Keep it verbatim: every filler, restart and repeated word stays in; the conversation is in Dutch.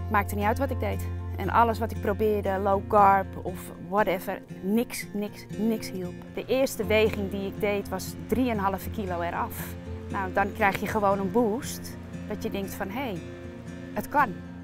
Maakte niet uit wat ik deed. En alles wat ik probeerde, low carb of whatever, niks, niks, niks hielp. De eerste weging die ik deed was drie komma vijf kilo eraf. Nou, dan krijg je gewoon een boost dat je denkt van hé, hey, het kan.